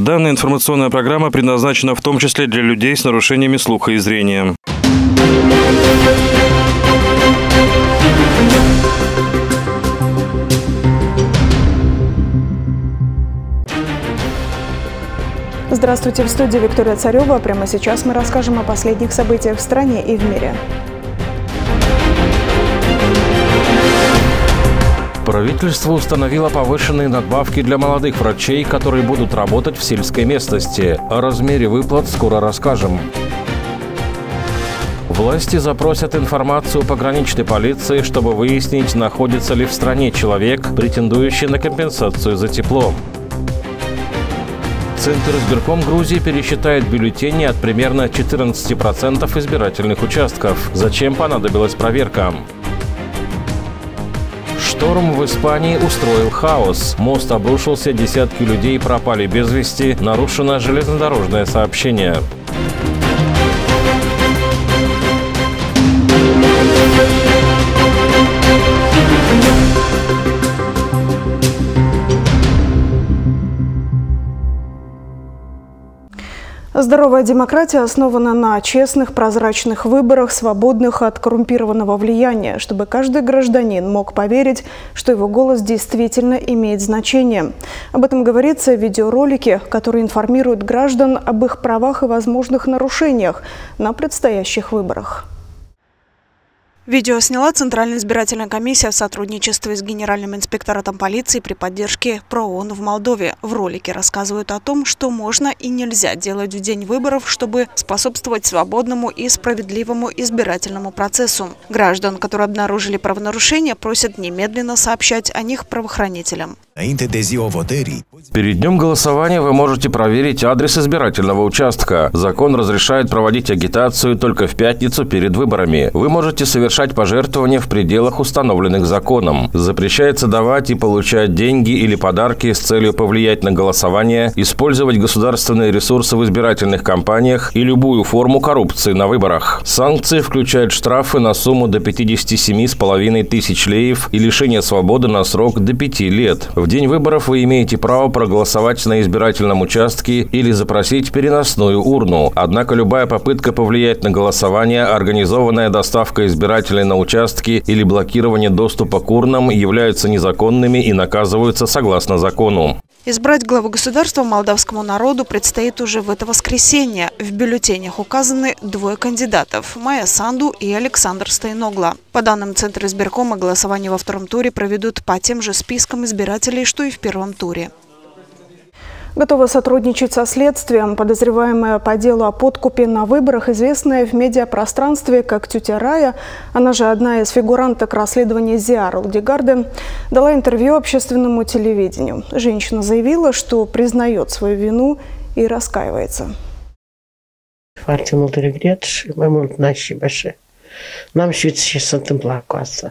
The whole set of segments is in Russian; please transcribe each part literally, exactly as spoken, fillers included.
Данная информационная программа предназначена в том числе для людей с нарушениями слуха и зрения. Здравствуйте, в студии Виктория Царева. Прямо сейчас мы расскажем о последних событиях в стране и в мире. Правительство установило повышенные надбавки для молодых врачей, которые будут работать в сельской местности. О размере выплат скоро расскажем. Власти запросят информацию пограничной полиции, чтобы выяснить, находится ли в стране человек, претендующий на компенсацию за тепло. Центр избирком Грузии пересчитает бюллетени от примерно четырнадцати процентов избирательных участков. Зачем понадобилась проверка? Шторм в Испании устроил хаос. Мост обрушился, десятки людей пропали без вести, нарушено железнодорожное сообщение. Здоровая демократия основана на честных, прозрачных выборах, свободных от коррумпированного влияния, чтобы каждый гражданин мог поверить, что его голос действительно имеет значение. Об этом говорится в видеоролике, который информирует граждан об их правах и возможных нарушениях на предстоящих выборах. Видео сняла Центральная избирательная комиссия в сотрудничестве с Генеральным инспекторатом полиции при поддержке ПРООН в Молдове. В ролике рассказывают о том, что можно и нельзя делать в день выборов, чтобы способствовать свободному и справедливому избирательному процессу. Граждан, которые обнаружили правонарушения, просят немедленно сообщать о них правоохранителям. Перед днем голосования вы можете проверить адрес избирательного участка. Закон разрешает проводить агитацию только в пятницу перед выборами. Вы можете совершать пожертвования в пределах, установленных законом. Запрещается давать и получать деньги или подарки с целью повлиять на голосование, использовать государственные ресурсы в избирательных кампаниях и любую форму коррупции на выборах. Санкции включают штрафы на сумму до пятидесяти семи с половиной тысяч леев и лишение свободы на срок до пяти лет. В день выборов вы имеете право проголосовать на избирательном участке или запросить переносную урну. Однако любая попытка повлиять на голосование, организованная доставка избирателей на участки или блокирование доступа к урнам являются незаконными и наказываются согласно закону. Избрать главу государства молдавскому народу предстоит уже в это воскресенье. В бюллетенях указаны двое кандидатов – Майя Санду и Александр Стайногла. По данным Центра избиркома, голосование во втором туре проведут по тем же спискам избирателей, что и в первом туре. Готова сотрудничать со следствием. Подозреваемая по делу о подкупе на выборах, известная в медиапространстве как тетя Рая, она же одна из фигуранток расследования Зиар Алдигарде, дала интервью общественному телевидению. Женщина заявила, что признает свою вину и раскаивается. Foarte mult regret și mai mult n-aș și așa. N-am știut ce se întâmplă acasă.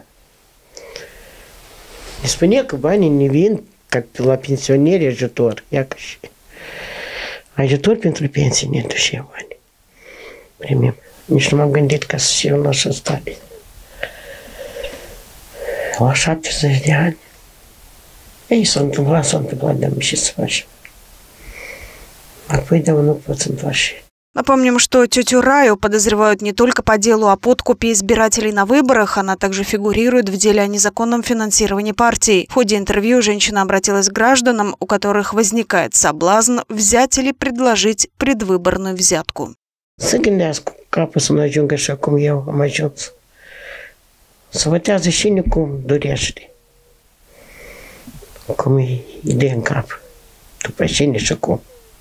Ne spune că banii ne vin как la pensionieri ajutor, iacă și ajutor pentru pensii ne duce bani. Primim. Nici nu m-am gândit ca să fiu în așa stare. La șaptezeci de ani. Ei, s-a întâmplat, s-a întâmplat, dar ce să facem. Apoi, dar nu pot să întoarce. Напомним, что тетю Раю подозревают не только по делу о подкупе избирателей на выборах, она также фигурирует в деле о незаконном финансировании партий. В ходе интервью женщина обратилась к гражданам, у которых возникает соблазн взять или предложить предвыборную взятку. Să gândească capul să nu ajungă așa cum eu am ajuns. Să votează cine cum dorește. Cum e idee în cap. După cine și cum.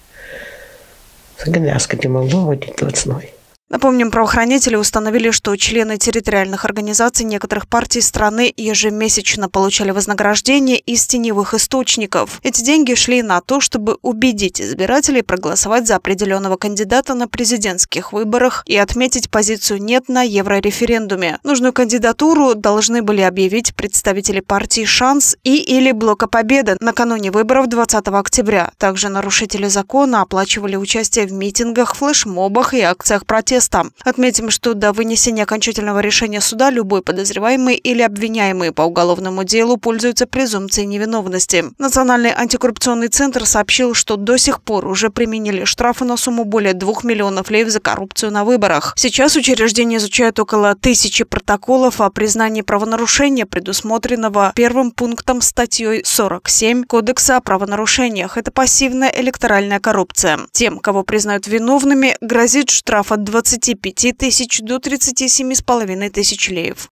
Напомним, правоохранители установили, что члены территориальных организаций некоторых партий страны ежемесячно получали вознаграждение из теневых источников. Эти деньги шли на то, чтобы убедить избирателей проголосовать за определенного кандидата на президентских выборах и отметить позицию «нет» на еврореферендуме. Нужную кандидатуру должны были объявить представители партии «Шанс» и или Блока Победы накануне выборов двадцатого октября. Также нарушители закона оплачивали участие в митингах, флешмобах и акциях протеста. протеста. Отметим, что до вынесения окончательного решения суда любой подозреваемый или обвиняемый по уголовному делу пользуется презумпцией невиновности. Национальный антикоррупционный центр сообщил, что до сих пор уже применили штрафы на сумму более двух миллионов лев за коррупцию на выборах. Сейчас учреждение изучает около тысячи протоколов о признании правонарушения, предусмотренного первым пунктом статьей сорок семь Кодекса о правонарушениях. Это пассивная электоральная коррупция. Тем, кого признают виновными, грозит штраф от двадцати пяти тысяч до тридцати семи с половиной тысяч леев.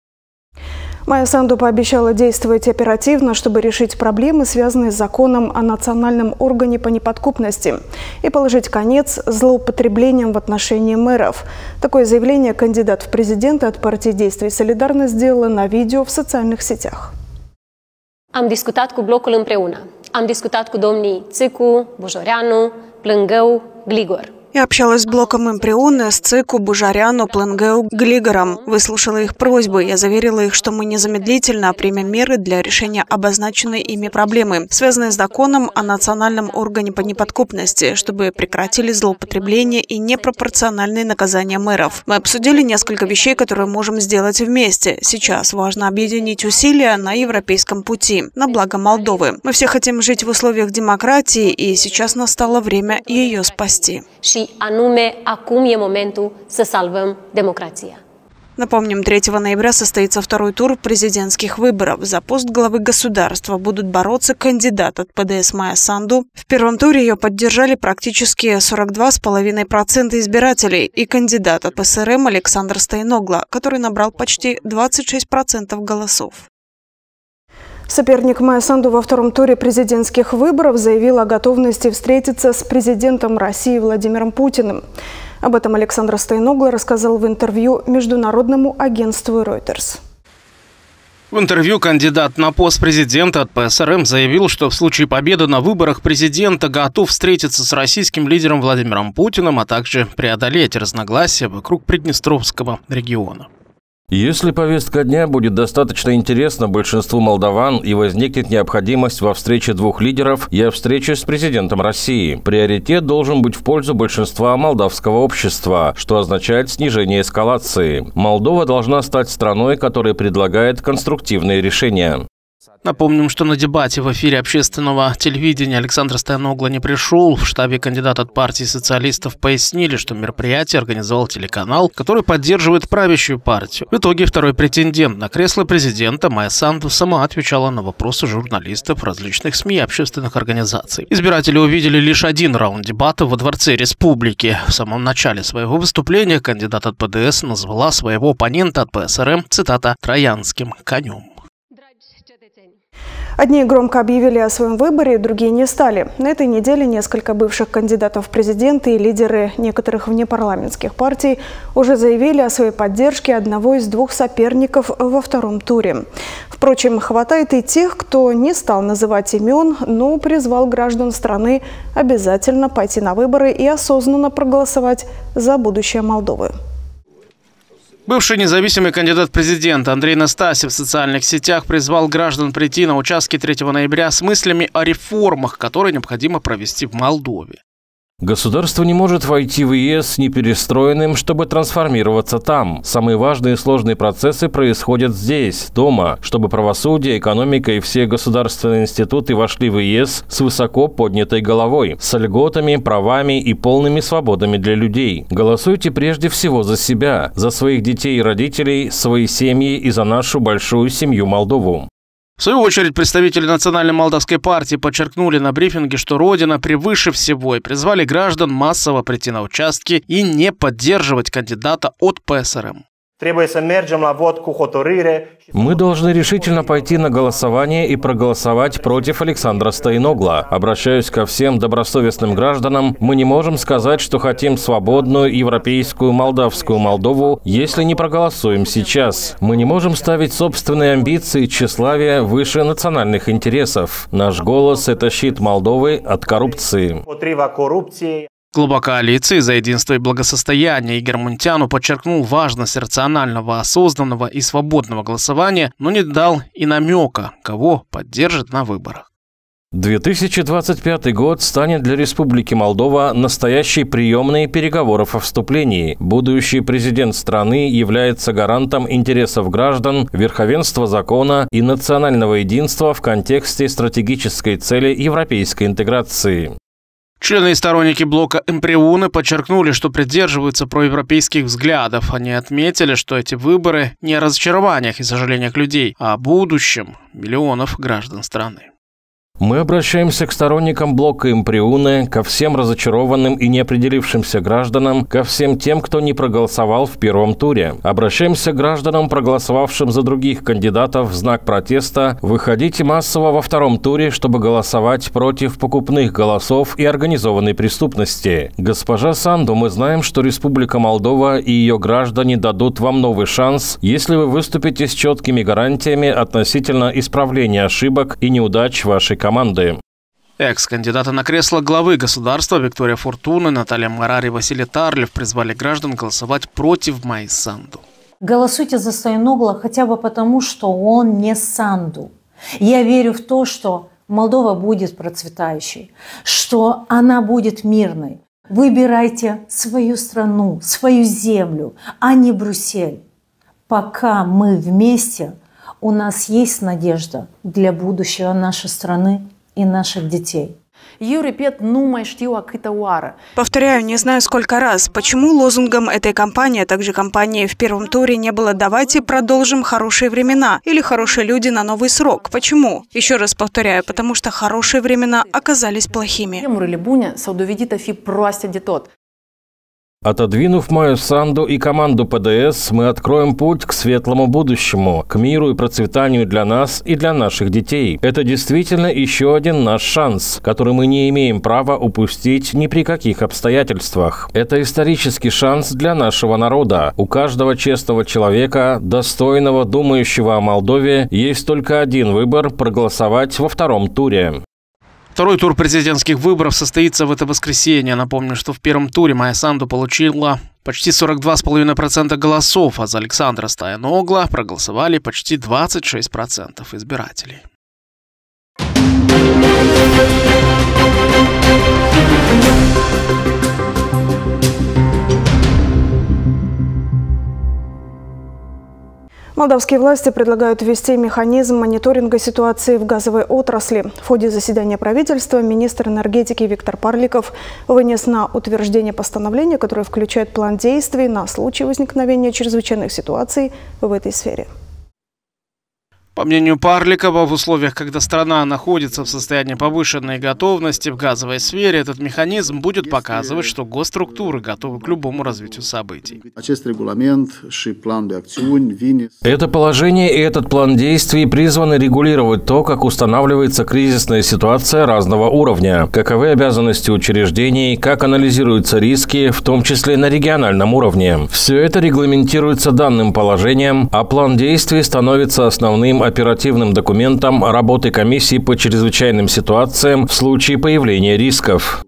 Майя Санду пообещала действовать оперативно, чтобы решить проблемы, связанные с законом о национальном органе по неподкупности, и положить конец злоупотреблениям в отношении мэров. Такое заявление кандидат в президенты от партии «Действий Солидарность» сделала на видео в социальных сетях. Am discutat cu blocul împreună. Am discutat cu domnii Țicu, Bujoreanu, Plângău, Gligor. Я общалась с блоком Имприуны, с ЦИКу, Бужаряну, Плангеу, Глигором. Выслушала их просьбы. Я заверила их, что мы незамедлительно примем меры для решения обозначенной ими проблемы, связанной с законом о национальном органе по неподкупности, чтобы прекратили злоупотребление и непропорциональные наказания мэров. Мы обсудили несколько вещей, которые можем сделать вместе. Сейчас важно объединить усилия на европейском пути, на благо Молдовы. Мы все хотим жить в условиях демократии, и сейчас настало время ее спасти. Și anume, acum e momentul să salvăm democrația. Напомним, третьего ноября состоится второй тур президентских выборов. За пост главы государства будут бороться кандидат от ПДС Майя Санду. В первом туре ее поддержали практически сорок два и пять десятых процента избирателей, и кандидат от ПСРМ Александр Стойногла, который набрал почти двадцать шесть процентов голосов. Соперник Майя Санду во втором туре президентских выборов заявил о готовности встретиться с президентом России Владимиром Путиным. Об этом Александр Стойногла рассказал в интервью международному агентству Reuters. В интервью кандидат на пост президента от ПСРМ заявил, что в случае победы на выборах президента готов встретиться с российским лидером Владимиром Путиным, а также преодолеть разногласия вокруг Приднестровского региона. Если повестка дня будет достаточно интересна большинству молдаван и возникнет необходимость во встрече двух лидеров, я встречусь с президентом России. Приоритет должен быть в пользу большинства молдавского общества, что означает снижение эскалации. Молдова должна стать страной, которая предлагает конструктивные решения. Напомним, что на дебате в эфире общественного телевидения Александр Стойногла не пришел. В штабе кандидата от партии социалистов пояснили, что мероприятие организовал телеканал, который поддерживает правящую партию. В итоге второй претендент на кресло президента Майя Санду сама отвечала на вопросы журналистов различных СМИ и общественных организаций. Избиратели увидели лишь один раунд дебатов во Дворце Республики. В самом начале своего выступления кандидат от ПДС назвала своего оппонента от ПСРМ, цитата, «троянским конем». Одни громко объявили о своем выборе, другие не стали. На этой неделе несколько бывших кандидатов в президенты и лидеры некоторых внепарламентских партий уже заявили о своей поддержке одного из двух соперников во втором туре. Впрочем, хватает и тех, кто не стал называть имен, но призвал граждан страны обязательно пойти на выборы и осознанно проголосовать за будущее Молдовы. Бывший независимый кандидат в президента Андрей Настасьев в социальных сетях призвал граждан прийти на участки третьего ноября с мыслями о реформах, которые необходимо провести в Молдове. Государство не может войти в ЕС неперестроенным, чтобы трансформироваться там. Самые важные и сложные процессы происходят здесь, дома, чтобы правосудие, экономика и все государственные институты вошли в ЕС с высоко поднятой головой, с льготами, правами и полными свободами для людей. Голосуйте прежде всего за себя, за своих детей и родителей, свои семьи и за нашу большую семью Молдову. В свою очередь, представители Национальной молдавской партии подчеркнули на брифинге, что Родина превыше всего, и призвали граждан массово прийти на участки и не поддерживать кандидата от ПСРМ. Мы должны решительно пойти на голосование и проголосовать против Александра Стойногла. Обращаюсь ко всем добросовестным гражданам. Мы не можем сказать, что хотим свободную европейскую молдавскую Молдову, если не проголосуем сейчас. Мы не можем ставить собственные амбиции и тщеславие выше национальных интересов. Наш голос – это щит Молдовы от коррупции. Глава коалиции «За единство и благосостояние» Игорь Мунтяну подчеркнул важность рационального, осознанного и свободного голосования, но не дал и намека, кого поддержит на выборах. две тысячи двадцать пятый год станет для Республики Молдова настоящей приемной переговоров о вступлении. Будущий президент страны является гарантом интересов граждан, верховенства закона и национального единства в контексте стратегической цели европейской интеграции. Члены и сторонники блока МПРУНы подчеркнули, что придерживаются проевропейских взглядов. Они отметили, что эти выборы не о разочарованиях и сожалениях людей, а о будущем миллионов граждан страны. Мы обращаемся к сторонникам блока МПРУНы, ко всем разочарованным и неопределившимся гражданам, ко всем тем, кто не проголосовал в первом туре. Обращаемся к гражданам, проголосовавшим за других кандидатов в знак протеста. Выходите массово во втором туре, чтобы голосовать против покупных голосов и организованной преступности. Госпожа Санду, мы знаем, что Республика Молдова и ее граждане дадут вам новый шанс, если вы выступите с четкими гарантиями относительно исправления ошибок и неудач вашей команды. команды. Экс-кандидаты на кресло главы государства Виктория Фортуна, Наталья Марари и Василий Тарлев призвали граждан голосовать против Майи Санду. Голосуйте за Стояногла хотя бы потому, что он не Санду. Я верю в то, что Молдова будет процветающей, что она будет мирной. Выбирайте свою страну, свою землю, а не Брюссель. Пока мы вместе, у нас есть надежда для будущего нашей страны и наших детей. Повторяю, не знаю сколько раз, почему лозунгом этой кампании, а также кампании в первом туре не было «давайте продолжим хорошие времена» или «хорошие люди на новый срок». Почему? Еще раз повторяю, потому что хорошие времена оказались плохими. Отодвинув Майю Санду и команду ПДС, мы откроем путь к светлому будущему, к миру и процветанию для нас и для наших детей. Это действительно еще один наш шанс, который мы не имеем права упустить ни при каких обстоятельствах. Это исторический шанс для нашего народа. У каждого честного человека, достойного, думающего о Молдове, есть только один выбор – проголосовать во втором туре. Второй тур президентских выборов состоится в это воскресенье. Напомню, что в первом туре Майя Санду получила почти сорок два и пять десятых процента голосов, а за Александра Стояногла проголосовали почти двадцать шесть процентов избирателей. Молдавские власти предлагают ввести механизм мониторинга ситуации в газовой отрасли. В ходе заседания правительства министр энергетики Виктор Парликов вынес на утверждение постановление, которое включает план действий на случай возникновения чрезвычайных ситуаций в этой сфере. По мнению Парликова, в условиях, когда страна находится в состоянии повышенной готовности в газовой сфере, этот механизм будет показывать, что госструктуры готовы к любому развитию событий. Это положение и этот план действий призваны регулировать то, как устанавливается кризисная ситуация разного уровня, каковы обязанности учреждений, как анализируются риски, в том числе на региональном уровне. Все это регламентируется данным положением, а план действий становится основным оперативным документом работы комиссии по чрезвычайным ситуациям в случае появления рисков.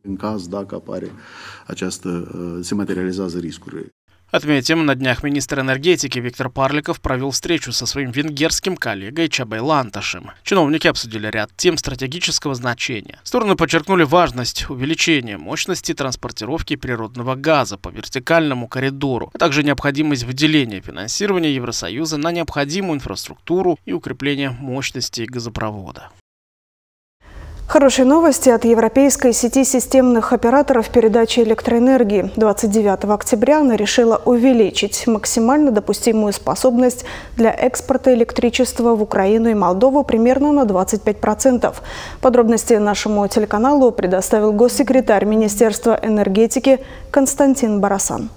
Отметим, на днях министр энергетики Виктор Парликов провел встречу со своим венгерским коллегой Чабой Ланташем. Чиновники обсудили ряд тем стратегического значения. Стороны подчеркнули важность увеличения мощности транспортировки природного газа по вертикальному коридору, а также необходимость выделения финансирования Евросоюза на необходимую инфраструктуру и укрепление мощностей газопровода. Хорошие новости от европейской сети системных операторов передачи электроэнергии. двадцать девятого октября она решила увеличить максимально допустимую способность для экспорта электричества в Украину и Молдову примерно на двадцать пять процентов. Подробности нашему телеканалу предоставил госсекретарь Министерства энергетики Константин Барасан.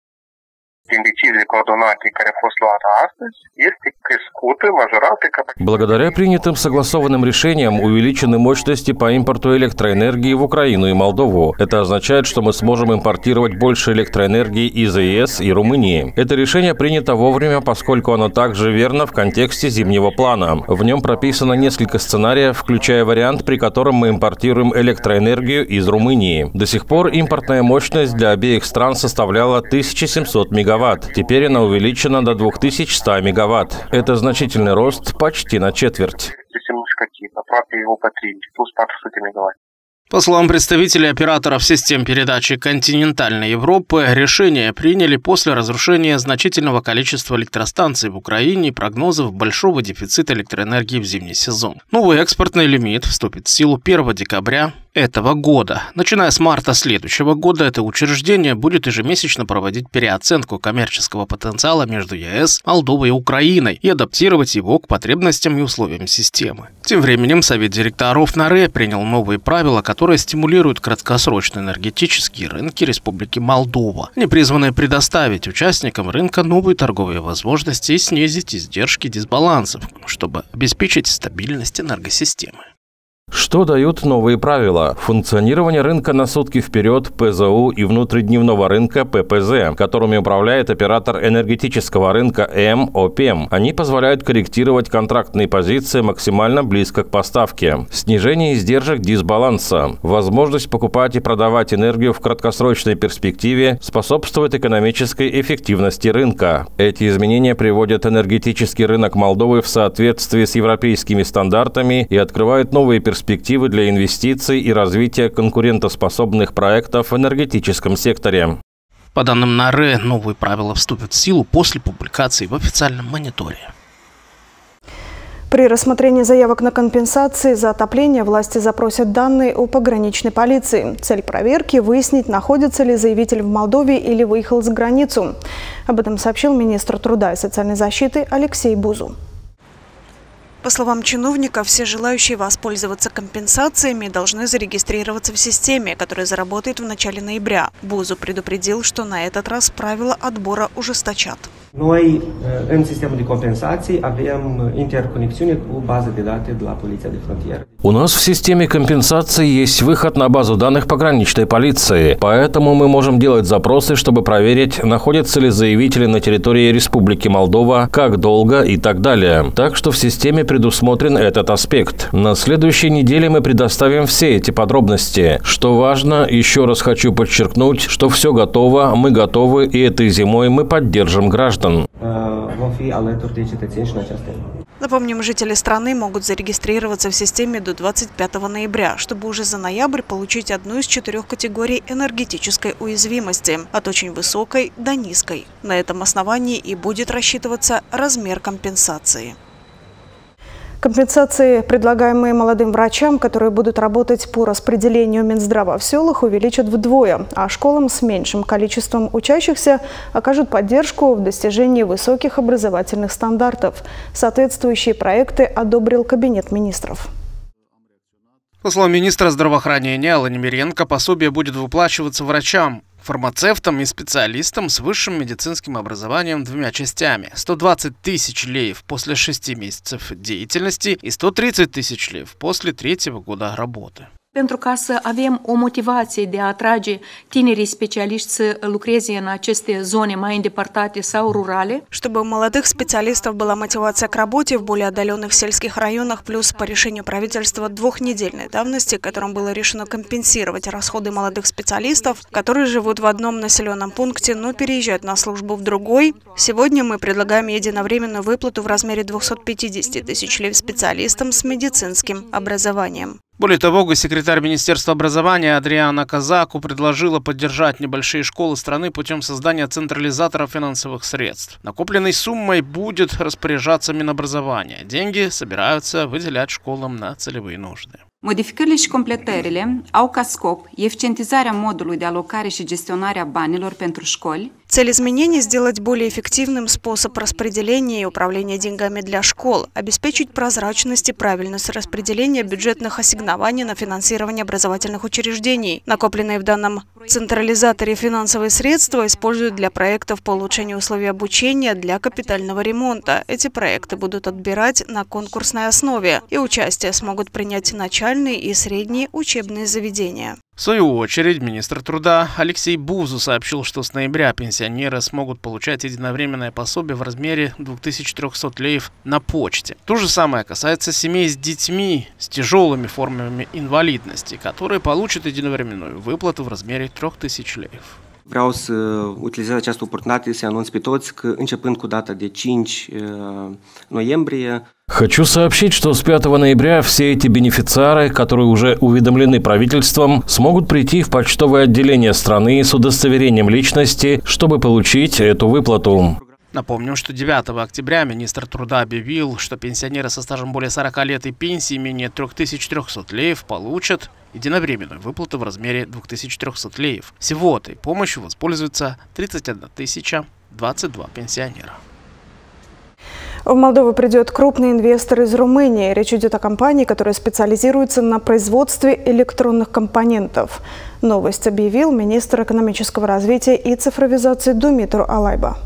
Благодаря принятым согласованным решениям увеличены мощности по импорту электроэнергии в Украину и Молдову. Это означает, что мы сможем импортировать больше электроэнергии из ЕС и Румынии. Это решение принято вовремя, поскольку оно также верно в контексте зимнего плана. В нем прописано несколько сценариев, включая вариант, при котором мы импортируем электроэнергию из Румынии. До сих пор импортная мощность для обеих стран составляла тысяча семьсот мегаватт. Теперь она увеличена до двух тысяч ста мегаватт. Это значительный рост почти на четверть. По словам представителей операторов систем передачи континентальной Европы, решение приняли после разрушения значительного количества электростанций в Украине и прогнозов большого дефицита электроэнергии в зимний сезон. Новый экспортный лимит вступит в силу первого декабря этого года. Начиная с марта следующего года это учреждение будет ежемесячно проводить переоценку коммерческого потенциала между ЕС, Молдовой и Украиной и адаптировать его к потребностям и условиям системы. Тем временем Совет директоров НАРЭ принял новые правила, которые стимулируют краткосрочные энергетические рынки Республики Молдова. Они призваны предоставить участникам рынка новые торговые возможности и снизить издержки дисбалансов, чтобы обеспечить стабильность энергосистемы. Что дают новые правила? Функционирование рынка на сутки вперед ПЗУ и внутридневного рынка ППЗ, которыми управляет оператор энергетического рынка МОПЕМ. Они позволяют корректировать контрактные позиции максимально близко к поставке. Снижение издержек дисбаланса. Возможность покупать и продавать энергию в краткосрочной перспективе способствует экономической эффективности рынка. Эти изменения приводят энергетический рынок Молдовы в соответствии с европейскими стандартами и открывают новые перспективы перспективы для инвестиций и развития конкурентоспособных проектов в энергетическом секторе. По данным НАРЭ, новые правила вступят в силу после публикации в официальном мониторе. При рассмотрении заявок на компенсации за отопление власти запросят данные о пограничной полиции. Цель проверки – выяснить, находится ли заявитель в Молдове или выехал за границу. Об этом сообщил министр труда и социальной защиты Алексей Бузу. По словам чиновника, все желающие воспользоваться компенсациями должны зарегистрироваться в системе, которая заработает в начале ноября. Бузу предупредил, что на этот раз правила отбора ужесточат. Noi, în sistemul de compensații, avem interconexiune cu bază de date de la Poliția de Frontieră. У нас в системе компенсации есть выход на базу данных пограничной полиции, поэтому мы можем делать запросы, чтобы проверить, находятся ли заявители на территории Республики Молдова, как долго и так далее. Так что в системе предусмотрен этот аспект. На следующей неделе мы предоставим все эти подробности. Что важно, еще раз хочу подчеркнуть, что все готово, мы готовы, и этой зимой мы поддержим граждан. Напомним, жители страны могут зарегистрироваться в системе до двадцать пятого ноября, чтобы уже за ноябрь получить одну из четырех категорий энергетической уязвимости – от очень высокой до низкой. На этом основании и будет рассчитываться размер компенсации. Компенсации, предлагаемые молодым врачам, которые будут работать по распределению Минздрава в селах, увеличат вдвое, а школам с меньшим количеством учащихся окажут поддержку в достижении высоких образовательных стандартов. Соответствующие проекты одобрил Кабинет министров. По словам министра здравоохранения Аллы Немиренко, пособие будет выплачиваться врачам, фармацевтам и специалистам с высшим медицинским образованием двумя частями. сто двадцать тысяч леев после шести месяцев деятельности и сто тридцать тысяч леев после третьего года работы. Pentru ca să avem o motivație de a atrage tinerii specialiști să lucreze în aceste zone mai îndepărtate sau rurale. Чтобы у молодых специалистов была мотивация к работе в более отдаленных сельских районах, плюс по решению правительства двухнедельной давности, которым было решено компенсировать расходы молодых специалистов, которые живут в одном населенном пункте, но переезжают на службу в другой. Сегодня мы предлагаем единовременную выплату в размере двухсот пятидесяти тысяч лев специалистам с медицинским образованием. Более того, госсекретарь Министерства образования Адриана Казаку предложила поддержать небольшие школы страны путем создания централизатора финансовых средств. Накопленной суммой будет распоряжаться Минобразование. Деньги собираются выделять школам на целевые нужды. Modificările și completările au ca scop eficientizarea modului de alocare și gestionare a banilor pentru școli. Цель изменений – сделать более эффективным способ распределения и управления деньгами для школ, обеспечить прозрачность и правильность распределения бюджетных ассигнований на финансирование образовательных учреждений. Накопленные в данном централизаторе финансовые средства используют для проектов по улучшению условий обучения для капитального ремонта. Эти проекты будут отбирать на конкурсной основе, и участие смогут принять начальные и средние учебные заведения. В свою очередь, министр труда Алексей Бузу сообщил, что с ноября пенсионеры смогут получать единовременное пособие в размере двух тысяч трёхсот леев на почте. То же самое касается семей с детьми с тяжелыми формами инвалидности, которые получат единовременную выплату в размере трёх тысяч леев. Vreau să utilizez această oportunitate să anunț pe toți că începând cu data de cinci noiembrie. Хочу сообщить, что с пятого ноября все эти бенефициары, которые уже уведомлены правительством, смогут прийти в почтовое отделение страны с удостоверением личности, чтобы получить эту выплату. Напомним, что девятого октября министр труда объявил, что пенсионеры со стажем более сорока лет и пенсии менее трёх тысяч трёхсот леев получат единовременную выплату в размере двух тысяч трёхсот леев. Всего этой помощью воспользуется тридцать одна тысяча двадцать два пенсионера. В Молдову придет крупный инвестор из Румынии. Речь идет о компании, которая специализируется на производстве электронных компонентов. Новость объявил министр экономического развития и цифровизации Думитру Алайба.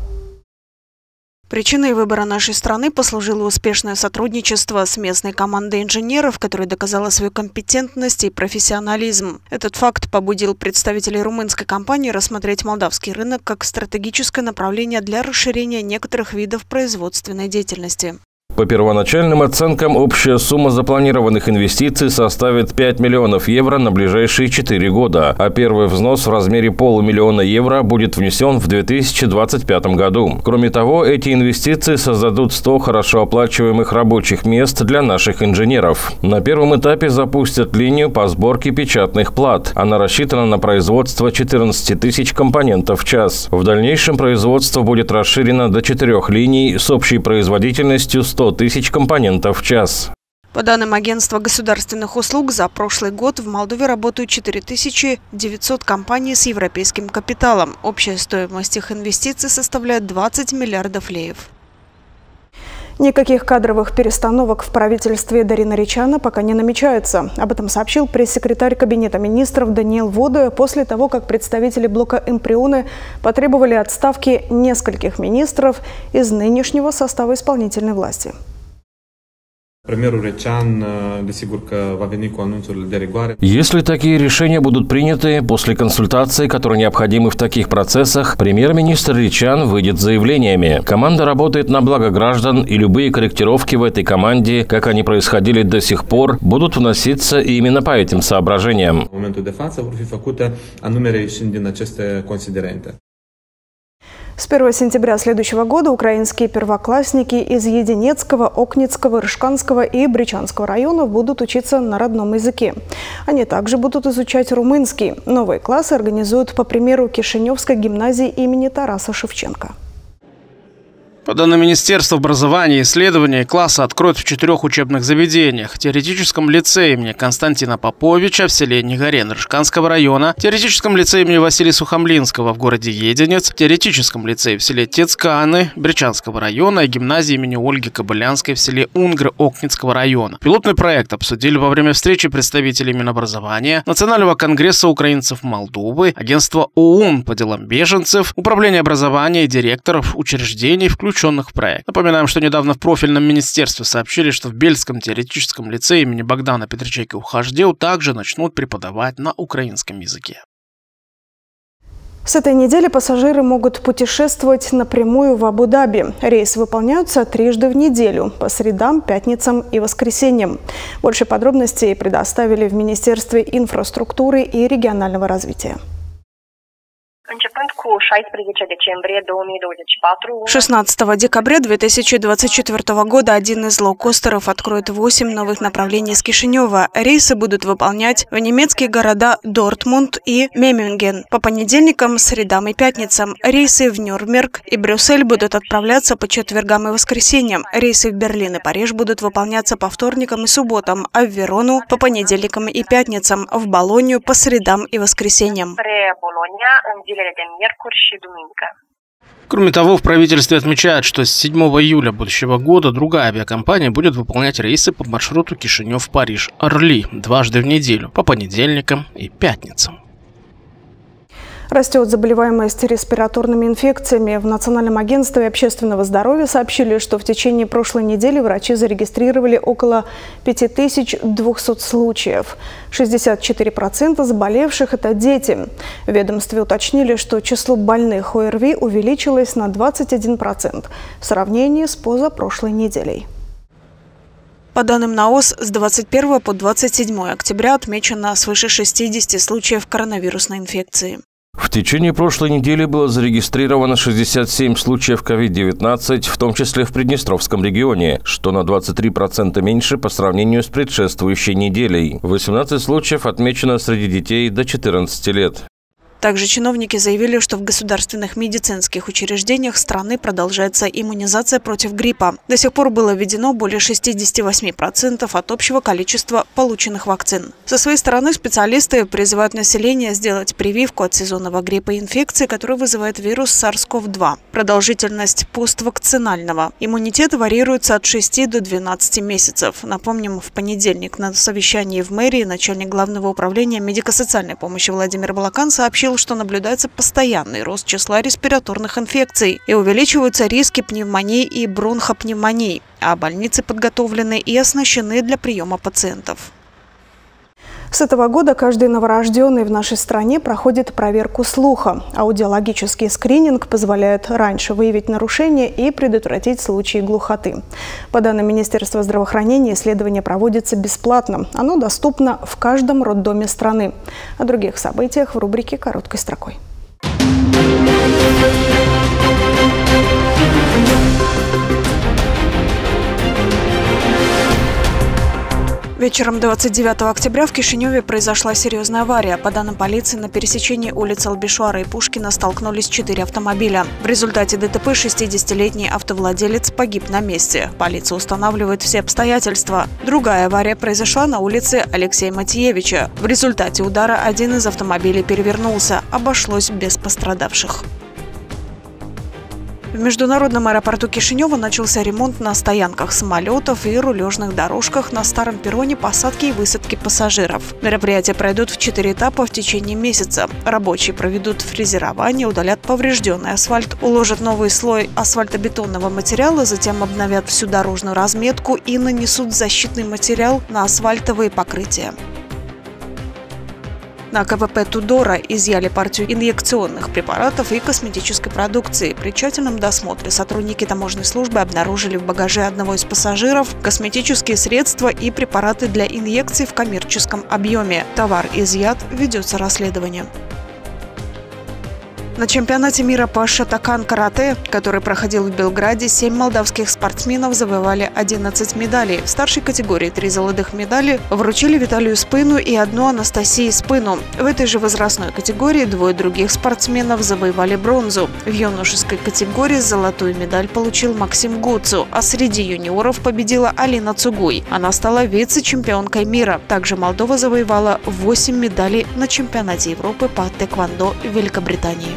Причиной выбора нашей страны послужило успешное сотрудничество с местной командой инженеров, которая доказала свою компетентность и профессионализм. Этот факт побудил представителей румынской компании рассмотреть молдавский рынок как стратегическое направление для расширения некоторых видов производственной деятельности. По первоначальным оценкам, общая сумма запланированных инвестиций составит пять миллионов евро на ближайшие четыре года, а первый взнос в размере полумиллиона евро будет внесен в две тысячи двадцать пятом году. Кроме того, эти инвестиции создадут сто хорошо оплачиваемых рабочих мест для наших инженеров. На первом этапе запустят линию по сборке печатных плат. Она рассчитана на производство четырнадцати тысяч компонентов в час. В дальнейшем производство будет расширено до четырех линий с общей производительностью сто тысяч компонентов в час. По данным Агентства государственных услуг, за прошлый год в Молдове работают четыре тысячи девятьсот компаний с европейским капиталом. Общая стоимость их инвестиций составляет двадцать миллиардов леев. Никаких кадровых перестановок в правительстве Дарина Ричана пока не намечается. Об этом сообщил пресс-секретарь Кабинета министров Даниил Вода после того, как представители блока Импреуны потребовали отставки нескольких министров из нынешнего состава исполнительной власти. Если такие решения будут приняты после консультаций, которые необходимы в таких процессах, премьер-министр Ричан выйдет с заявлениями. Команда работает на благо граждан, и любые корректировки в этой команде, как они происходили до сих пор, будут вноситься именно по этим соображениям. С первого сентября следующего года украинские первоклассники из Единецкого, Окницкого, Рыжканского и Бричанского районов будут учиться на родном языке. Они также будут изучать румынский. Новые классы организуют по примеру Кишиневской гимназии имени Тараса Шевченко. По данным Министерства образования и исследований, классы откроют в четырех учебных заведениях: теоретическом лицее имени Константина Поповича в селе Негорен Рыжканского района, теоретическом лицее имени Василия Сухомлинского в городе Единец, теоретическом лицее в селе Тецканы Бричанского района и гимназии имени Ольги Кобылянской в селе Унгры Окницкого района. Пилотный проект обсудили во время встречи представителей Минобразования, Национального конгресса украинцев Молдовы, агентства ООН по делам беженцев, Управления образования и директоров учреждений, включая в проект. Напоминаем, что недавно в профильном министерстве сообщили, что в Бельском теоретическом лицее имени Богдана Петричейки Ухаждеу также начнут преподавать на украинском языке. С этой недели пассажиры могут путешествовать напрямую в Абу-Даби. Рейсы выполняются трижды в неделю – по средам, пятницам и воскресеньям. Больше подробностей предоставили в Министерстве инфраструктуры и регионального развития. шестнадцатого декабря две тысячи двадцать четвёртого года один из лоукостеров откроет восемь новых направлений из Кишинева. Рейсы будут выполнять в немецкие города Дортмунд и Мемминген. По понедельникам, средам и пятницам. Рейсы в Нюрнберг и Брюссель будут отправляться по четвергам и воскресеньям. Рейсы в Берлин и Париж будут выполняться по вторникам и субботам, а в Верону по понедельникам и пятницам, в Болонью по средам и воскресеньям. Кроме того, в правительстве отмечают, что с седьмого июля будущего года другая авиакомпания будет выполнять рейсы по маршруту Кишинев-Париж-Орли дважды в неделю, по понедельникам и пятницам. Растет заболеваемость респираторными инфекциями. В Национальном агентстве общественного здоровья сообщили, что в течение прошлой недели врачи зарегистрировали около пяти тысяч двухсот случаев. шестьдесят четыре процента заболевших – это дети. В ведомстве уточнили, что число больных ОРВИ увеличилось на двадцать один процент в сравнении с позапрошлой неделей. По данным НАОС, с двадцать первого по двадцать седьмое октября отмечено свыше шестидесяти случаев коронавирусной инфекции. В течение прошлой недели было зарегистрировано шестьдесят семь случаев ковид девятнадцать, в том числе в Приднестровском регионе, что на двадцать три процента меньше по сравнению с предшествующей неделей. восемнадцать случаев отмечено среди детей до четырнадцати лет. Также чиновники заявили, что в государственных медицинских учреждениях страны продолжается иммунизация против гриппа. До сих пор было введено более шестидесяти восьми процентов от общего количества полученных вакцин. Со своей стороны специалисты призывают население сделать прививку от сезонного гриппа и инфекции, который вызывает вирус сарс ков два. Продолжительность поствакцинального иммунитета варьируется от шести до двенадцати месяцев. Напомним, в понедельник на совещании в мэрии начальник Главного управления медико-социальной помощи Владимир Балакан сообщил, что наблюдается постоянный рост числа респираторных инфекций и увеличиваются риски пневмонии и бронхопневмонии, а больницы подготовлены и оснащены для приема пациентов. С этого года каждый новорожденный в нашей стране проходит проверку слуха. Аудиологический скрининг позволяет раньше выявить нарушения и предотвратить случаи глухоты. По данным Министерства здравоохранения, исследование проводится бесплатно. Оно доступно в каждом роддоме страны. О других событиях в рубрике «Короткой строкой». Вечером двадцать девятого октября в Кишиневе произошла серьезная авария. По данным полиции, на пересечении улиц Албишуара и Пушкина столкнулись четыре автомобиля. В результате ДТП шестидесятилетний автовладелец погиб на месте. Полиция устанавливает все обстоятельства. Другая авария произошла на улице Алексея Матиевича. В результате удара один из автомобилей перевернулся. Обошлось без пострадавших. В международном аэропорту Кишинева начался ремонт на стоянках самолетов и рулежных дорожках на старом перроне посадки и высадки пассажиров. Мероприятия пройдут в четыре этапа в течение месяца. Рабочие проведут фрезерование, удалят поврежденный асфальт, уложат новый слой асфальтобетонного материала, затем обновят всю дорожную разметку и нанесут защитный материал на асфальтовые покрытия. На ка вэ пэ «Тудора» изъяли партию инъекционных препаратов и косметической продукции. При тщательном досмотре сотрудники таможенной службы обнаружили в багаже одного из пассажиров косметические средства и препараты для инъекций в коммерческом объеме. Товар изъят, ведется расследование. На чемпионате мира по шатакан-карате, который проходил в Белграде, семь молдавских спортсменов завоевали одиннадцать медалей. В старшей категории три золотых медали вручили Виталию Спыну и одну Анастасии Спыну. В этой же возрастной категории двое других спортсменов завоевали бронзу. В юношеской категории золотую медаль получил Максим Гуцу, а среди юниоров победила Алина Цугуй. Она стала вице-чемпионкой мира. Также Молдова завоевала восемь медалей на чемпионате Европы по тэквондо в Великобритании.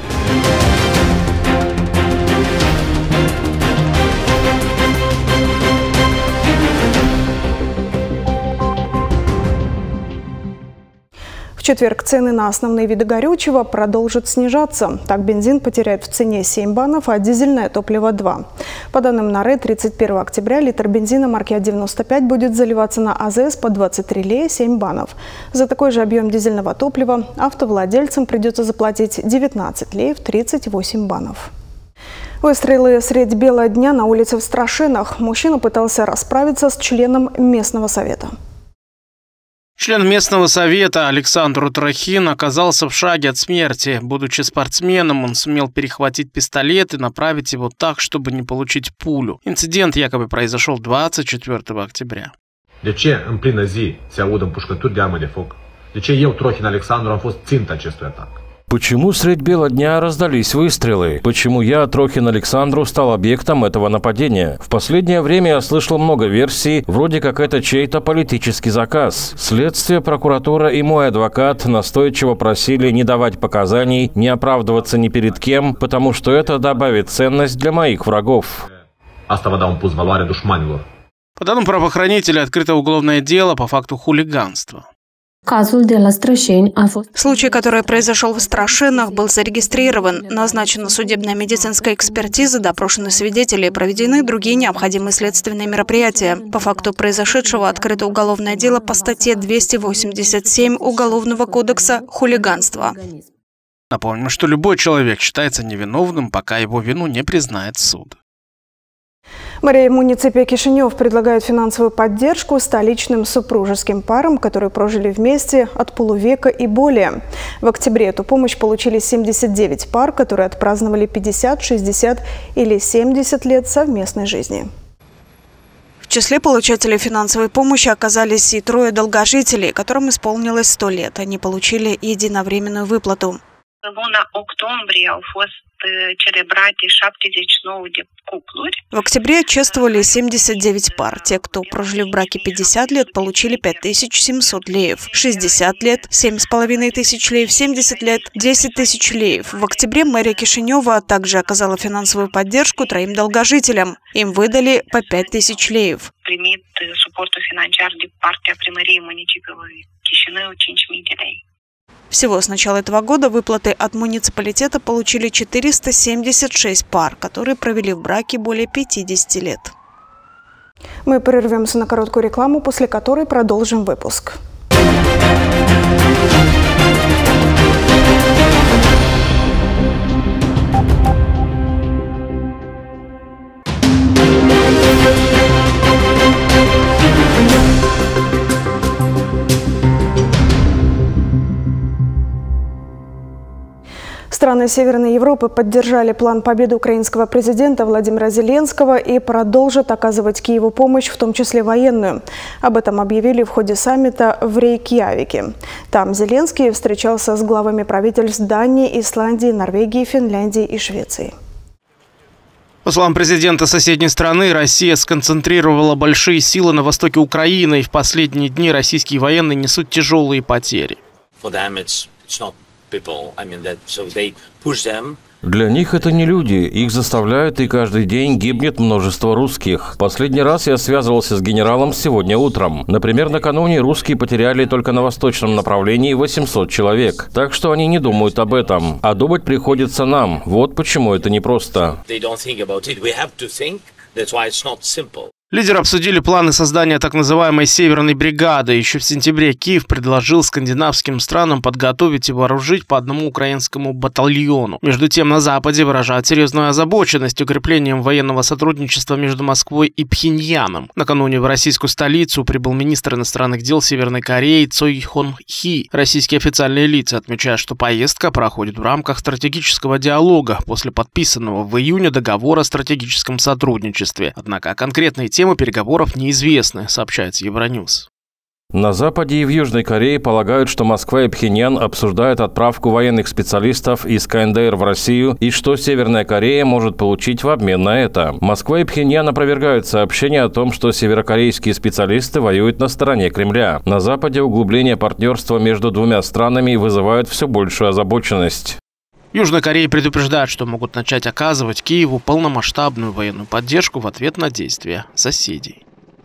В четверг цены на основные виды горючего продолжат снижаться. Так, бензин потеряет в цене семь банов, а дизельное топливо – два. По данным НАРЭ, тридцать первого октября литр бензина марки А девяносто пять будет заливаться на А Зэ Эс по двадцать три лея семь банов. За такой же объем дизельного топлива автовладельцам придется заплатить девятнадцать леев тридцать восемь банов. Выстрелы средь бела дня на улице в Страшинах. Мужчина пытался расправиться с членом местного совета. Член местного совета Александр Утрахин оказался в шаге от смерти. Будучи спортсменом, он сумел перехватить пистолет и направить его так, чтобы не получить пулю. Инцидент якобы произошел двадцать четвёртого октября. De ce în plină zi se aud împușcături de armă de foc? De ce eu, Trohin Alexandru, am fost ținta acestui atac? Почему средь бела дня раздались выстрелы? Почему я, Трохин Александру, стал объектом этого нападения? В последнее время я слышал много версий, вроде как это чей-то политический заказ. Следствие, прокуратура и мой адвокат настойчиво просили не давать показаний, не оправдываться ни перед кем, потому что это добавит ценность для моих врагов. Asta va da un plus valoare dușmanilor. По данным правоохранителей, открыто уголовное дело по факту хулиганства. Случай, который произошел в Страшинах, был зарегистрирован. Назначена судебная медицинская экспертиза, допрошены свидетели, проведены другие необходимые следственные мероприятия. По факту произошедшего открыто уголовное дело по статье двести восемьдесят семь Уголовного кодекса «Хулиганство». Напомним, что любой человек считается невиновным, пока его вину не признает суд. Мэрия муниципия Кишинев предлагает финансовую поддержку столичным супружеским парам, которые прожили вместе от полувека и более. В октябре эту помощь получили семьдесят девять пар, которые отпраздновали пятьдесят, шестьдесят или семьдесят лет совместной жизни. В числе получателей финансовой помощи оказались и трое долгожителей, которым исполнилось сто лет. Они получили единовременную выплату. В октябре чествовали семьдесят девять пар. Те, кто прожили в браке пятьдесят лет, получили пять тысяч семьсот леев. шестьдесят лет – семь с половиной тысяч леев, семьдесят лет – десять тысяч леев. В октябре мэрия Кишинева также оказала финансовую поддержку троим долгожителям. Им выдали по пять тысяч леев. Всего с начала этого года выплаты от муниципалитета получили четыреста семьдесят шесть пар, которые провели в браке более пятидесяти лет. Мы прервемся на короткую рекламу, после которой продолжим выпуск. Страны Северной Европы поддержали план победы украинского президента Владимира Зеленского и продолжат оказывать Киеву помощь, в том числе военную. Об этом объявили в ходе саммита в Рейкьявике. Там Зеленский встречался с главами правительств Дании, Исландии, Норвегии, Финляндии и Швеции. По словам президента соседней страны, Россия сконцентрировала большие силы на востоке Украины, и в последние дни российские военные несут тяжелые потери. Для них это не люди. Их заставляют, и каждый день гибнет множество русских. Последний раз я связывался с генералом сегодня утром. Например, накануне русские потеряли только на восточном направлении восемьсот человек. Так что они не думают об этом. А думать приходится нам. Вот почему это непросто. Лидеры обсудили планы создания так называемой «Северной бригады». Еще в сентябре Киев предложил скандинавским странам подготовить и вооружить по одному украинскому батальону. Между тем, на Западе выражают серьезную озабоченность укреплением военного сотрудничества между Москвой и Пхеньяном. Накануне в российскую столицу прибыл министр иностранных дел Северной Кореи Цой Хон Хи. Российские официальные лица отмечают, что поездка проходит в рамках стратегического диалога после подписанного в июне договора о стратегическом сотрудничестве. Однако конкретные темы переговоров неизвестны, сообщает Евроньюз. На Западе и в Южной Корее полагают, что Москва и Пхеньян обсуждают отправку военных специалистов из ка эн дэ эр в Россию и что Северная Корея может получить в обмен на это. Москва и Пхеньян опровергают сообщение о том, что северокорейские специалисты воюют на стороне Кремля. На Западе углубление партнерства между двумя странами вызывает все большую озабоченность. Южная Корея предупреждает, что могут начать оказывать Киеву полномасштабную военную поддержку в ответ на действия соседей.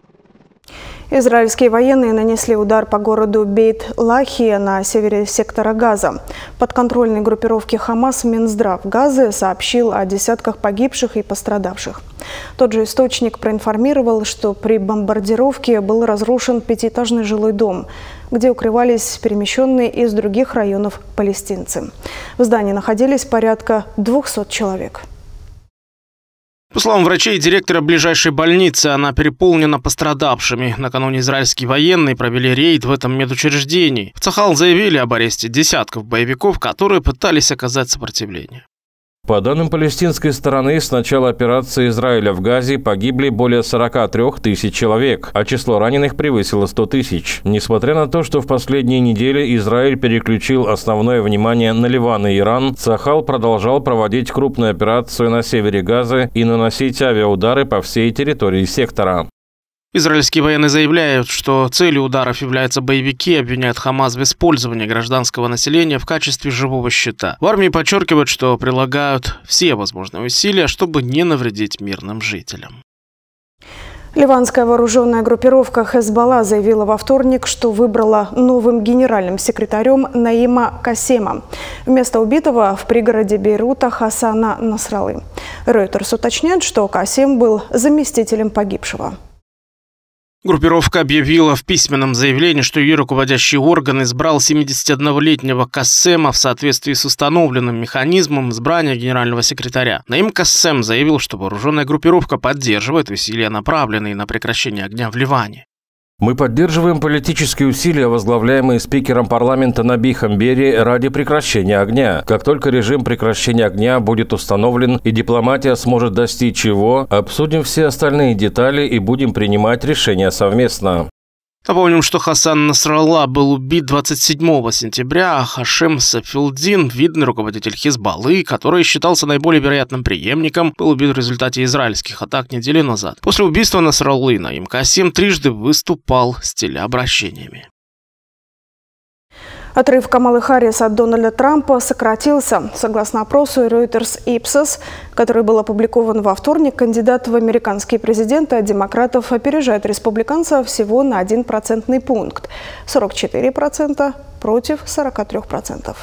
Израильские военные нанесли удар по городу Бейт-Лахия на севере сектора Газа. Подконтрольной группировке Хамас Минздрав Газы сообщил о десятках погибших и пострадавших. Тот же источник проинформировал, что при бомбардировке был разрушен пятиэтажный жилой дом, где укрывались перемещенные из других районов палестинцы. В здании находились порядка двухсот человек. По словам врачей и директора ближайшей больницы, она переполнена пострадавшими. Накануне израильские военные провели рейд в этом медучреждении. В Цахал заявили об аресте десятков боевиков, которые пытались оказать сопротивление. По данным палестинской стороны, с начала операции Израиля в Газе погибли более сорока трёх тысяч человек, а число раненых превысило сто тысяч. Несмотря на то, что в последние недели Израиль переключил основное внимание на Ливан и Иран, Цахал продолжал проводить крупную операцию на севере Газы и наносить авиаудары по всей территории сектора. Израильские военные заявляют, что целью ударов являются боевики, обвиняют Хамас в использовании гражданского населения в качестве живого щита. В армии подчеркивают, что прилагают все возможные усилия, чтобы не навредить мирным жителям. Ливанская вооруженная группировка Хезболла заявила во вторник, что выбрала новым генеральным секретарем Наима Касема вместо убитого в пригороде Бейрута Хасана Насраллы. Reuters уточняет, что Касем был заместителем погибшего. Группировка объявила в письменном заявлении, что ее руководящий орган избрал семидесятиоднолетнего Кассема в соответствии с установленным механизмом избрания генерального секретаря. Наим Кассем заявил, что вооруженная группировка поддерживает усилия, направленные на прекращение огня в Ливане. Мы поддерживаем политические усилия, возглавляемые спикером парламента Набихом Берри, ради прекращения огня. Как только режим прекращения огня будет установлен и дипломатия сможет достичь его, обсудим все остальные детали и будем принимать решения совместно. Напомним, что Хасан Насралла был убит двадцать седьмого сентября, а Хашем Сафилдин, видный руководитель Хизбаллы, который считался наиболее вероятным преемником, был убит в результате израильских атак неделю назад. После убийства Насраллы Наим Кассем трижды выступал с телеобращениями. Отрыв Камалы Харрис от Дональда Трампа сократился. Согласно опросу Reuters Ipsos, который был опубликован во вторник, кандидат в американские президенты от демократов опережает республиканца всего на один процентный пункт – сорок четыре процента против сорока трёх процентов.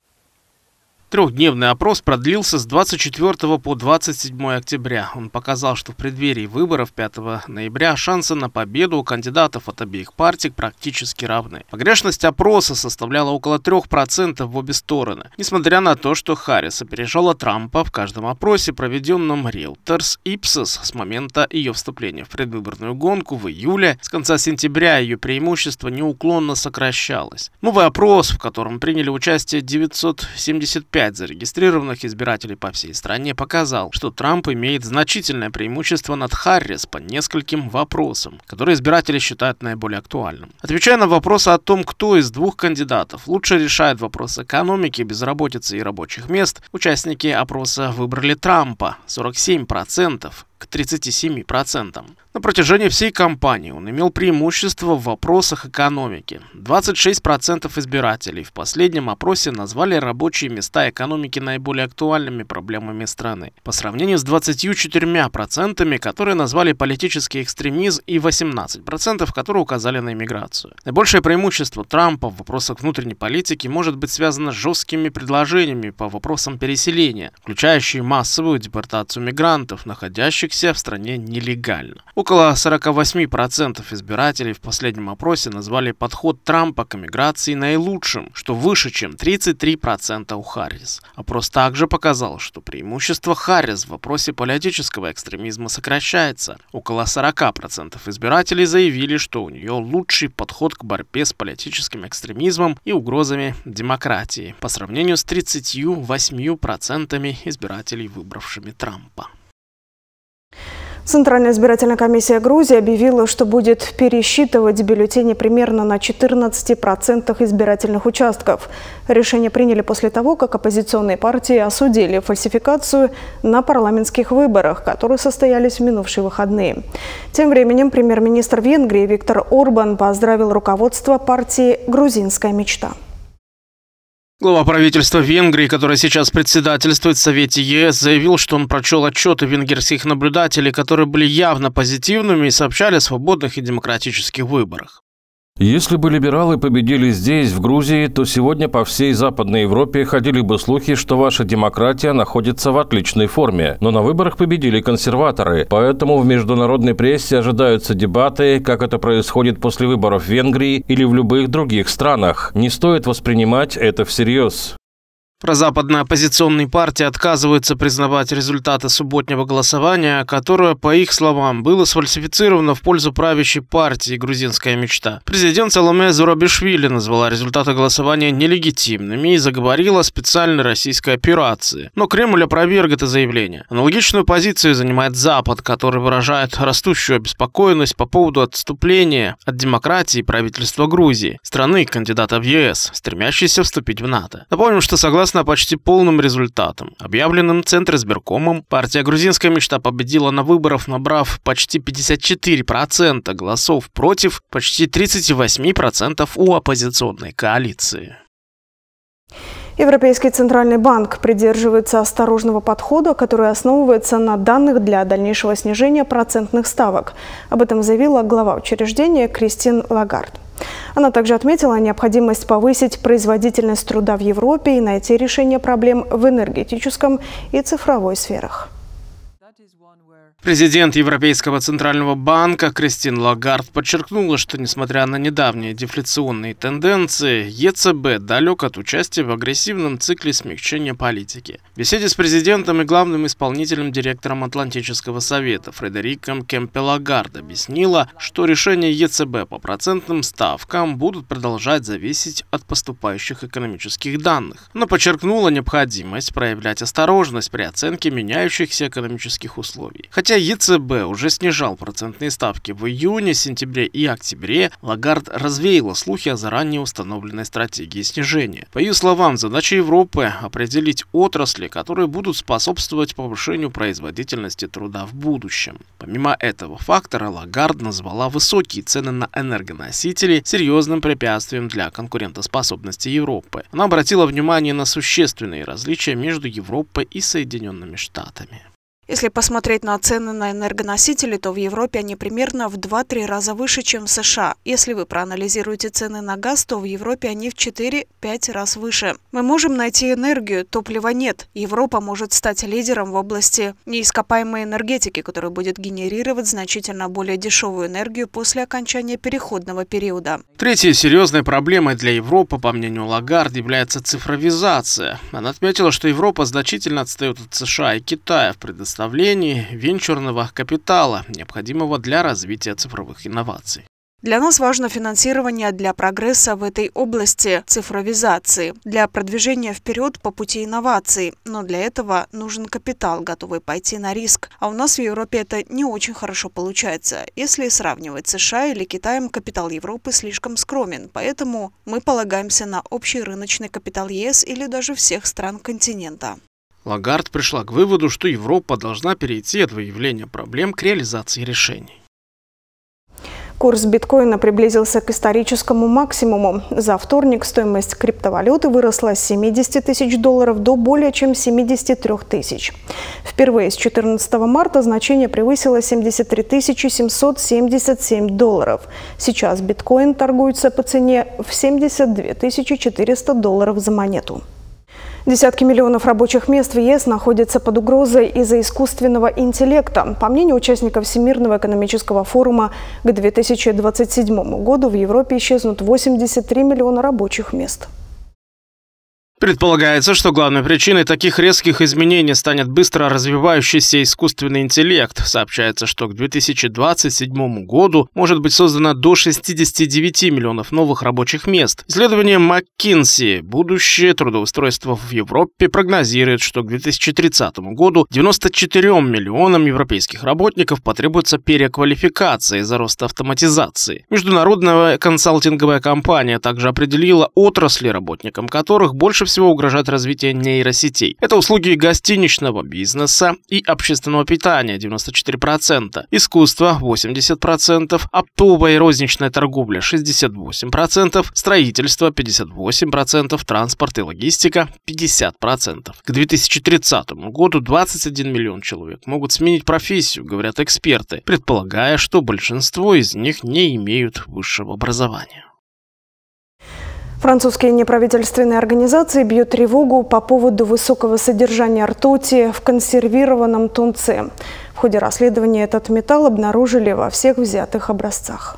Трехдневный опрос продлился с двадцать четвёртого по двадцать седьмое октября. Он показал, что в преддверии выборов пятого ноября шансы на победу у кандидатов от обеих партий практически равны. Погрешность опроса составляла около трёх процентов в обе стороны. Несмотря на то, что Харрис опережала Трампа в каждом опросе, проведенном Reuters Ipsos с момента ее вступления в предвыборную гонку в июле, с конца сентября ее преимущество неуклонно сокращалось. Новый опрос, в котором приняли участие девятьсот семьдесят пять зарегистрированных избирателей по всей стране, показал, что Трамп имеет значительное преимущество над Харрис по нескольким вопросам, которые избиратели считают наиболее актуальным. Отвечая на вопросы о том, кто из двух кандидатов лучше решает вопрос экономики, безработицы и рабочих мест, участники опроса выбрали Трампа – сорок семь процентов к тридцати семи процентам. На протяжении всей кампании он имел преимущество в вопросах экономики. двадцать шесть процентов избирателей в последнем опросе назвали рабочие места экономики наиболее актуальными проблемами страны, по сравнению с двадцатью четырьмя процентами, которые назвали политический экстремизм, и восемнадцать процентов, которые указали на иммиграцию. Наибольшее преимущество Трампа в вопросах внутренней политики может быть связано с жесткими предложениями по вопросам переселения, включающие массовую депортацию мигрантов, находящихся в стране нелегально. Около сорока восьми процентов избирателей в последнем опросе назвали подход Трампа к миграции наилучшим, что выше, чем тридцать три процента у Харрис. Опрос также показал, что преимущество Харрис в вопросе политического экстремизма сокращается. Около сорока процентов избирателей заявили, что у нее лучший подход к борьбе с политическим экстремизмом и угрозами демократии, по сравнению с тридцатью восьмью процентами избирателей, выбравшими Трампа. Центральная избирательная комиссия Грузии объявила, что будет пересчитывать бюллетени примерно на четырнадцати процентах избирательных участков. Решение приняли после того, как оппозиционные партии осудили фальсификацию на парламентских выборах, которые состоялись в минувшие выходные. Тем временем премьер-министр Венгрии Виктор Орбан поздравил руководство партии «Грузинская мечта». Глава правительства Венгрии, который сейчас председательствует в Совете ЕС, заявил, что он прочел отчеты венгерских наблюдателей, которые были явно позитивными и сообщали о свободных и демократических выборах. Если бы либералы победили здесь, в Грузии, то сегодня по всей Западной Европе ходили бы слухи, что ваша демократия находится в отличной форме. Но на выборах победили консерваторы, поэтому в международной прессе ожидаются дебаты, как это происходит после выборов в Венгрии или в любых других странах. Не стоит воспринимать это всерьез. Прозападные оппозиционные партии отказываются признавать результаты субботнего голосования, которое, по их словам, было сфальсифицировано в пользу правящей партии «Грузинская мечта». Президент Саломе Зурабишвили назвала результаты голосования нелегитимными и заговорила о специальной российской операции. Но Кремль опроверг это заявление. Аналогичную позицию занимает Запад, который выражает растущую обеспокоенность по поводу отступления от демократии правительства Грузии, страны кандидата в ЕС, стремящейся вступить в НАТО. Напомним, что согласно почти полным результатам, объявленным Центризбиркомом, партия «Грузинская мечта» победила на выборах, набрав почти пятьдесят четыре процента голосов против почти тридцати восьми процентов у оппозиционной коалиции. Европейский центральный банк придерживается осторожного подхода, который основывается на данных для дальнейшего снижения процентных ставок. Об этом заявила глава учреждения Кристин Лагард. Она также отметила необходимость повысить производительность труда в Европе и найти решение проблем в энергетическом и цифровой сферах. Президент Европейского центрального банка Кристин Лагард подчеркнула, что несмотря на недавние дефляционные тенденции, ЕЦБ далек от участия в агрессивном цикле смягчения политики. В беседе с президентом и главным исполнительным директором Атлантического совета Фредериком Кемпе-Лагард объяснила, что решения ЕЦБ по процентным ставкам будут продолжать зависеть от поступающих экономических данных, но подчеркнула необходимость проявлять осторожность при оценке меняющихся экономических условий. Хотя ЕЦБ уже снижал процентные ставки в июне, сентябре и октябре, Лагард развеяла слухи о заранее установленной стратегии снижения. По ее словам, задача Европы – определить отрасли, которые будут способствовать повышению производительности труда в будущем. Помимо этого фактора, Лагард назвала высокие цены на энергоносители серьезным препятствием для конкурентоспособности Европы. Она обратила внимание на существенные различия между Европой и Соединенными Штатами. Если посмотреть на цены на энергоносители, то в Европе они примерно в два-три раза выше, чем в США. Если вы проанализируете цены на газ, то в Европе они в четыре-пять раз выше. Мы можем найти энергию, топлива нет. Европа может стать лидером в области неископаемой энергетики, которая будет генерировать значительно более дешевую энергию после окончания переходного периода. Третьей серьезной проблемой для Европы, по мнению Лагард, является цифровизация. Она отметила, что Европа значительно отстает от США и Китая в предоставлении венчурного капитала, необходимого для развития цифровых инноваций. Для нас важно финансирование для прогресса в этой области цифровизации, для продвижения вперед по пути инноваций. Но для этого нужен капитал, готовый пойти на риск. А у нас в Европе это не очень хорошо получается. Если сравнивать с США или Китаем, капитал Европы слишком скромен. Поэтому мы полагаемся на общий рыночный капитал ЕС или даже всех стран континента. Лагард пришла к выводу, что Европа должна перейти от выявления проблем к реализации решений. Курс биткоина приблизился к историческому максимуму. За вторник стоимость криптовалюты выросла с семидесяти тысяч долларов до более чем семидесяти трёх тысяч. Впервые с четырнадцатого марта значение превысило семьдесят три тысячи семьсот семьдесят семь долларов. Сейчас биткоин торгуется по цене в семьдесят две тысячи четыреста долларов за монету. Десятки миллионов рабочих мест в ЕС находятся под угрозой из-за искусственного интеллекта. По мнению участников Всемирного экономического форума, к две тысячи двадцать седьмому году в Европе исчезнут восемьдесят три миллиона рабочих мест. Предполагается, что главной причиной таких резких изменений станет быстро развивающийся искусственный интеллект. Сообщается, что к две тысячи двадцать седьмому году может быть создано до шестидесяти девяти миллионов новых рабочих мест. Исследование McKinsey «Будущее трудоустройства в Европе» прогнозирует, что к две тысячи тридцатому году девяноста четырём миллионам европейских работников потребуется переквалификация из-за роста автоматизации. Международная консалтинговая компания также определила отрасли, работникам которых больше всего угрожает развитие нейросетей. Это услуги гостиничного бизнеса и общественного питания девяносто четыре процента, искусство восемьдесят процентов, оптовая и розничная торговля шестьдесят восемь процентов, строительство пятьдесят восемь процентов, транспорт и логистика пятьдесят процентов. К две тысячи тридцатому году двадцать один миллион человек могут сменить профессию, говорят эксперты, предполагая, что большинство из них не имеют высшего образования. Французские неправительственные организации бьют тревогу по поводу высокого содержания ртути в консервированном тунце. В ходе расследования этот металл обнаружили во всех взятых образцах.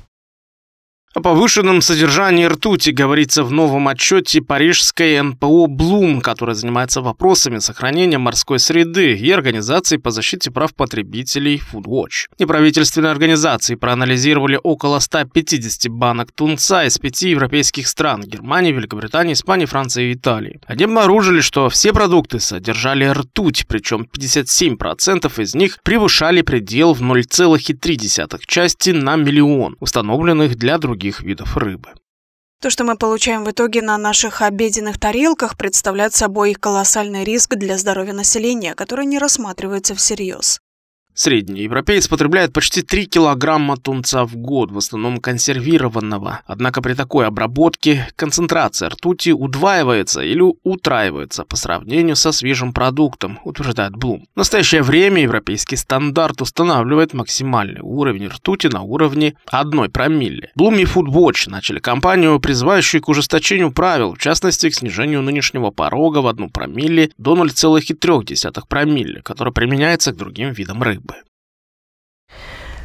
О повышенном содержании ртути говорится в новом отчете парижской эн пэ о «Блум», которая занимается вопросами сохранения морской среды, и организации по защите прав потребителей Foodwatch. Неправительственные организации проанализировали около ста пятидесяти банок тунца из пяти европейских стран – Германии, Великобритании, Испании, Франции и Италии. Они обнаружили, что все продукты содержали ртуть, причем пятьдесят семь процентов из них превышали предел в ноль целых три десятых части на миллион, установленных для других видов рыбы. То, что мы получаем в итоге на наших обеденных тарелках, представляет собой колоссальный риск для здоровья населения, который не рассматривается всерьез. Средний европеец потребляет почти три килограмма тунца в год, в основном консервированного. Однако при такой обработке концентрация ртути удваивается или утраивается по сравнению со свежим продуктом, утверждает Блум. В настоящее время европейский стандарт устанавливает максимальный уровень ртути на уровне одной промилле. Блум и Foodwatch начали кампанию, призывающую к ужесточению правил, в частности к снижению нынешнего порога в одну промилле до ноль целых три десятых промилле, который применяется к другим видам рыбы.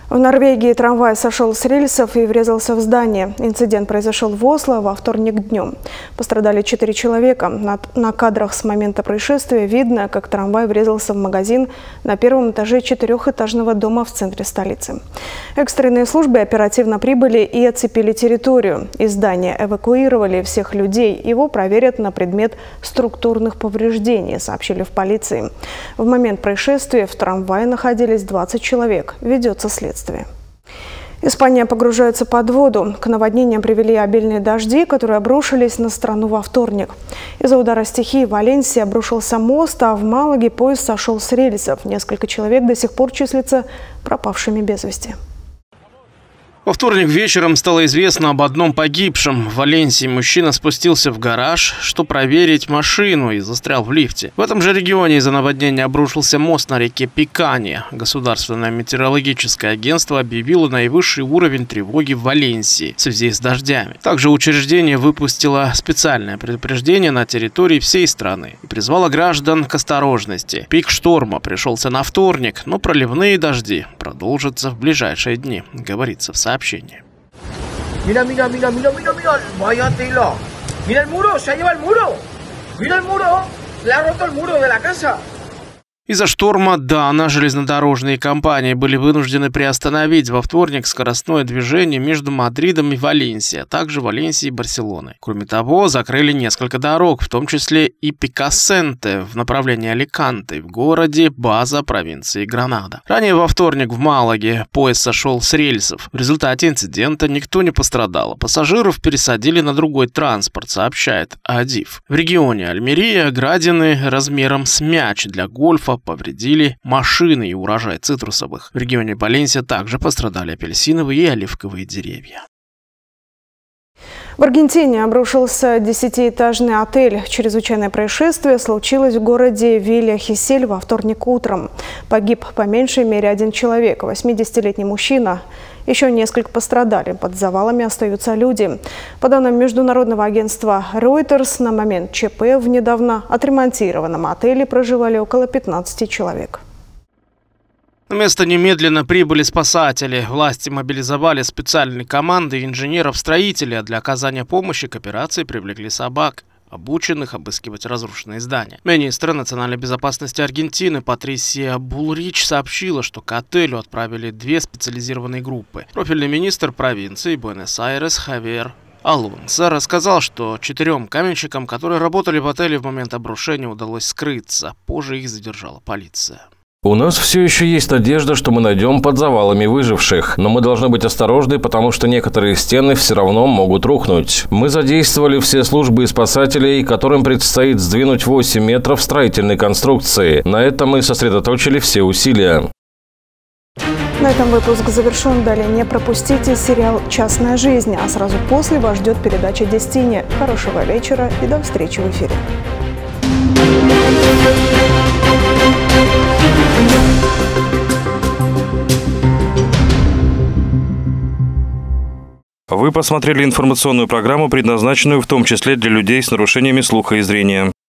В Норвегии трамвай сошел с рельсов и врезался в здание. Инцидент произошел в Осло во вторник днем. Пострадали четыре человека. На, на кадрах с момента происшествия видно, как трамвай врезался в магазин на первом этаже четырехэтажного дома в центре столицы. Экстренные службы оперативно прибыли и оцепили территорию. Из здания эвакуировали всех людей. Его проверят на предмет структурных повреждений, сообщили в полиции. В момент происшествия в трамвае находились двадцать человек. Ведется следствие. Испания погружается под воду. К наводнениям привели обильные дожди, которые обрушились на страну во вторник. Из-за удара стихии в Валенсии обрушился мост, а в Малаге поезд сошел с рельсов. Несколько человек до сих пор числятся пропавшими без вести. Во вторник вечером стало известно об одном погибшем. В Валенсии мужчина спустился в гараж, чтобы проверить машину, и застрял в лифте. В этом же регионе из-за наводнения обрушился мост на реке Пиканья. Государственное метеорологическое агентство объявило наивысший уровень тревоги в Валенсии в связи с дождями. Также учреждение выпустило специальное предупреждение на территории всей страны и призвало граждан к осторожности. Пик шторма пришелся на вторник, но проливные дожди продолжатся в ближайшие дни, говорится в сообщении. Mira, mira, mira, mira, mira, mira, vaya tela. Mira el muro, se ha llevado el muro. Mira el muro, le ha roto el muro de la casa. Из-за шторма Дана железнодорожные компании были вынуждены приостановить во вторник скоростное движение между Мадридом и Валенсией, а также Валенсией и Барселоной. Кроме того, закрыли несколько дорог, в том числе и Пикасенте в направлении Аликанте, в городе база провинции Гранада. Ранее во вторник в Малаге поезд сошел с рельсов. В результате инцидента никто не пострадал. Пассажиров пересадили на другой транспорт, сообщает АДИФ. В регионе Альмерия градины размером с мяч для гольфа повредили машины и урожай цитрусовых. В регионе Валенсия также пострадали апельсиновые и оливковые деревья. В Аргентине обрушился десятиэтажный отель. Чрезвычайное происшествие случилось в городе Вилья-Хисель во вторник утром. Погиб по меньшей мере один человек, восьмидесятилетний мужчина. Еще несколько пострадали. Под завалами остаются люди. По данным международного агентства Reuters, на момент ЧП в недавно отремонтированном отеле проживали около пятнадцати человек. На место немедленно прибыли спасатели. Власти мобилизовали специальные команды инженеров-строителей, а для оказания помощи к операции привлекли собак, обученных обыскивать разрушенные здания. Министр национальной безопасности Аргентины Патрисия Булрич сообщила, что к отелю отправили две специализированные группы. Профильный министр провинции Буэнос-Айрес Хавьер Алонсо рассказал, что четырем каменщикам, которые работали в отеле в момент обрушения, удалось скрыться. Позже их задержала полиция. У нас все еще есть надежда, что мы найдем под завалами выживших, но мы должны быть осторожны, потому что некоторые стены все равно могут рухнуть. Мы задействовали все службы и спасателей, которым предстоит сдвинуть восемь метров строительной конструкции. На это мы сосредоточили все усилия. На этом выпуск завершен. Далее не пропустите сериал «Частная жизнь», а сразу после вас ждет передача «Дестини». Хорошего вечера и до встречи в эфире. Вы посмотрели информационную программу, предназначенную в том числе для людей с нарушениями слуха и зрения.